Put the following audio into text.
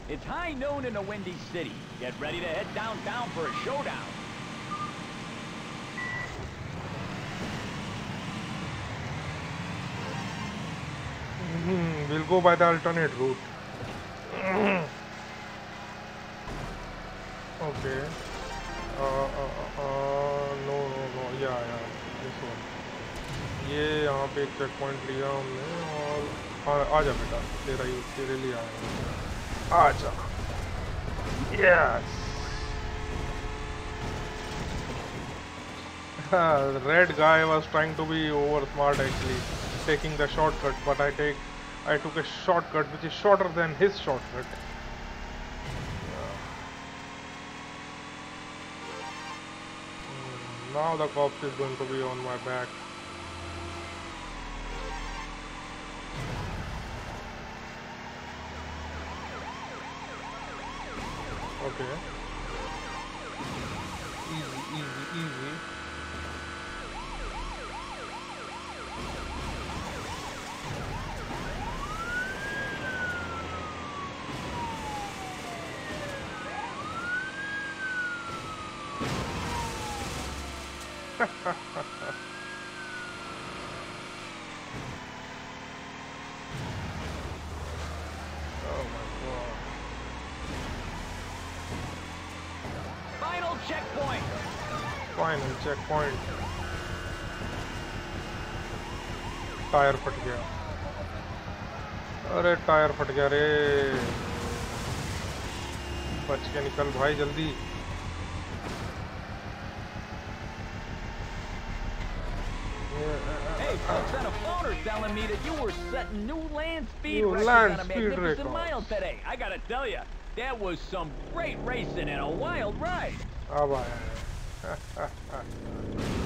It's high noon in the Windy City. Get ready to head downtown for a showdown. We'll go by the alternate route. Okay. No, yeah, this one. ये यहाँ पे एक check point लिया हमने और आजा बेटा तेरे लिए आया आजा yes red guy was trying to be over smart actually taking the shortcut but I took a shortcut which is shorter than his shortcut. Now the cops is going to be on my back. Okay. Easy. Oh my god. Final checkpoint. Final checkpoint. Tyre फट गया अरे tyre फट गया रे बच के निकल भाई जल्दी Hey, folks on a phone are telling me that you were setting new land speed records on a magnificent mile today. I gotta tell you, that was some great racing and a wild ride. अब आया